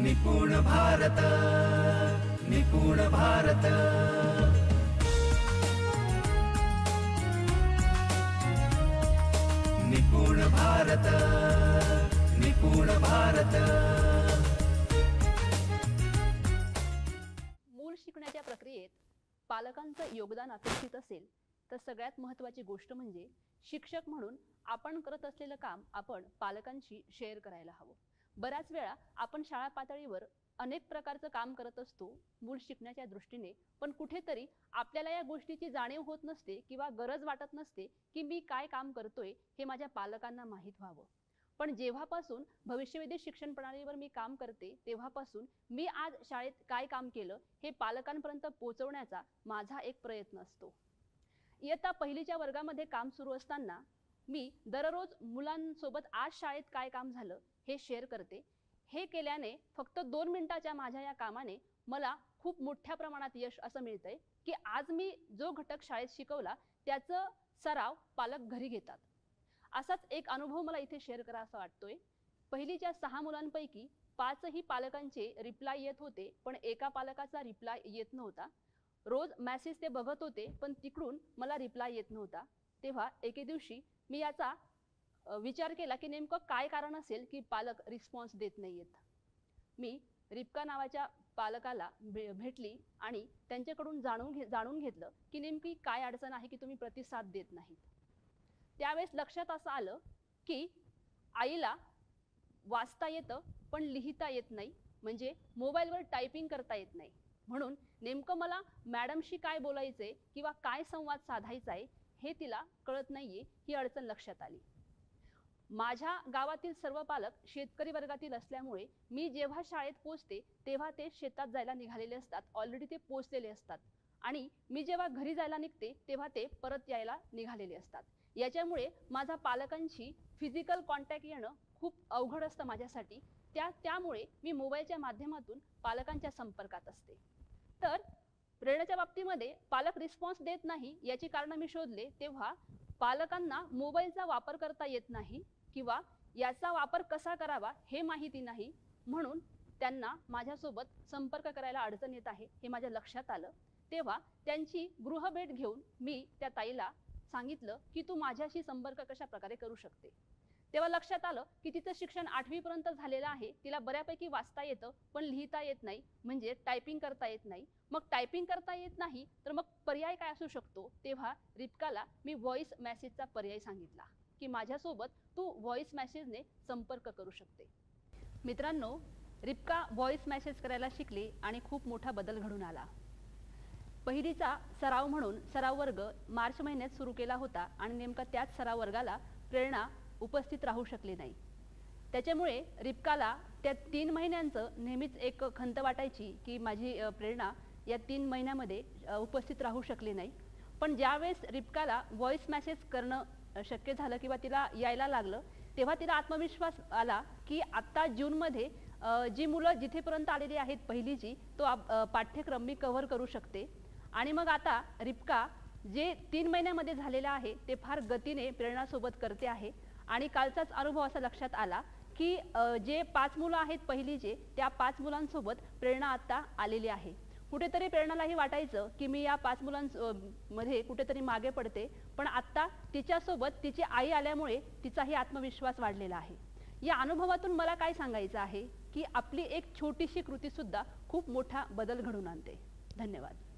निपुण भारत, निपुण भारत। निपुण भारत, निपुण भारत। मूल शिकण्याच्या प्रक्रियेत पालकांचं योगदान अपेक्षित असेल तर सगळ्यात महत्त्वाची गोष्ट म्हणजे शिक्षक म्हणून आपण करत असलेलं काम आपण पालकांशी शेअर करायला हवं। बऱ्याच वेळा आपण शाळा पातळीवर अनेक प्रकारचं काम करत असतो मूल शिकण्याच्या दृष्टीने, पण कुठेतरी आपल्याला या गोष्टीची जाणीव होत नसते किंवा गरज वाटत नसते की मी काय काम करतोय हे माझ्या पालकांना माहीत व्हावं। पण जेव्हापासून भविष्यवेधी शिक्षण प्रणालीवर मी काम करते तेव्हापासून मी आज शाळेत काय काम केलं हे पालकांपर्यंत पोहोचवण्याचा माझा एक प्रयत्न असतो। इयत्ता पहिलीच्या वर्गामध्ये काम सुरू असताना मी दररोज मुलांसोबत आज शाळेत काय काम झालं हे शेअर करते। हे केल्याने फक्त 2 मिनिटाच्या माझ्या या कामाने मला खूप मोठ्या प्रमाणात यश असं मिळतंय की आज मी जो घटक शाळेत शिकवला त्याचं सराव पालक घरी घेतात। असाच एक अनुभव मला इथे शेअर करावा वाटतोय। पहिलीच्या 6 मुलांपैकी 5ही पालकांचे रिप्लाय येत होते, पण एका पालकाचा रिप्लाय येत नव्हता। रोज मेसेज ते बघत होते पण तिकडून मला रिप्लाय येत नव्हता। तेव्हा एके दिवशी मी याचा विचार केला की नेमकं काय कारण असेल की पालक रिस्पॉन्स देत नाहीयेत। मी रिप्का नावाच्या पालकाला भेटली आणि त्यांच्याकडून जाणून घेतलं की नेमकी काय अडचण आहे की तुम्ही प्रतिसाद देत नाहीत। त्यावेळेस लक्षात असं आलं की आईला वाचता येतं पण लिहिता येत नाही, म्हणजे मोबाईलवर टायपिंग करता येत नाही। म्हणून नेमकं मला मॅडमशी काय बोलायचंय किंवा काय संवाद साधायचा आहे हे तिला कळत नाहीये, ही अडचण लक्षात आली। माझ्या गावातील सर्व पालक शेतकरी वर्गातील असल्यामुळे मी जेव्हा शाळेत पोहोचते तेव्हा ते शेतात जायला निघालेले असतात, ऑलरेडी ते पोहोचलेले असतात आणि मी जेव्हा घरी जायला निघते तेव्हा ते परत यायला निघालेले असतात। याच्यामुळे माझा पालकांशी फिजिकल कॉन्टॅक्ट येणं खूप अवघड असतं माझ्यासाठी। त्यामुळे मी मोबाईलच्या माध्यमातून पालकांच्या संपर्कात असते। तर प्रेरणाच्या बाबतीमध्ये पालक रिस्पॉन्स देत नाही याची कारणं मी शोधले तेव्हा पालकांना मोबाईलचा वापर करता येत नाही किंवा याचा वापर कसा करावा हे माहिती नाही, म्हणून त्यांना माझ्यासोबत संपर्क करायला अडचण येत आहे हे माझ्या लक्षात आलं। तेव्हा त्यांची गृहभेट घेऊन मी त्या ताईला सांगितलं की तू माझ्याशी संपर्क कशा प्रकारे करू शकते। तेव्हा लक्षात आलं की तिचं शिक्षण 8वी पर्यंत झालेलं आहे, तिला बऱ्यापैकी वाचता येतं पण लिहिता येत नाही, म्हणजे टायपिंग करता येत नाही। मग टायपिंग करता येत नाही तर मग पर्याय काय असू शकतो? तेव्हा रिप्काला मी व्हॉइस मेसेजचा पर्याय सांगितला की माझ्यासोबत तू व्हॉइस मेसेजने संपर्क करू शकते। मित्रांनो, रिप्का व्हॉइस मेसेज करायला शिकली आणि खूप मोठा बदल घडून आला। पहिलीचा सराव म्हणून सराव वर्ग मार्च महिन्यात सुरू केला होता आणि नेमका त्याच सराव वर्गाला प्रेरणा उपस्थित राहू शकली नाही। त्याच्यामुळे रिप्काला त्या 3 महिन्यांचं नेहमीच एक खंत वाटायची की माझी प्रेरणा या 3 महिन्यामध्ये उपस्थित राहू शकली नाही। पण ज्यावेळेस रिप्काला व्हॉइस मेसेज करणं शक्य झालं किंवा तिला यायला लागलं तेव्हा तिला आत्मविश्वास आला की आत्ता जूनमध्ये जी मुलं जिथेपर्यंत आलेली आहेत पहिलीची तो पाठ्यक्रम मी कव्हर करू शकते। आणि मग आता रिप्का जे 3 महिन्यामध्ये झालेलं आहे ते फार गतीने प्रेरणासोबत करते आहे। आणि कालचाच अनुभव असा लक्षात आला की जे 5 मुलं आहेत पहिलीचे त्या 5 मुलांसोबत प्रेरणा आता आलेली आहे। कुठेतरी प्रेरणालाही वाटायचं की मी या 5 मुलांमध्ये कुठेतरी मागे पडते, पण आत्ता तिच्यासोबत तिची आई आल्यामुळे तिचाही आत्मविश्वास वाढलेला आहे। या अनुभवातून मला काय सांगायचं आहे की आपली एक छोटीशी कृतीसुद्धा खूप मोठा बदल घडवून आणते। धन्यवाद।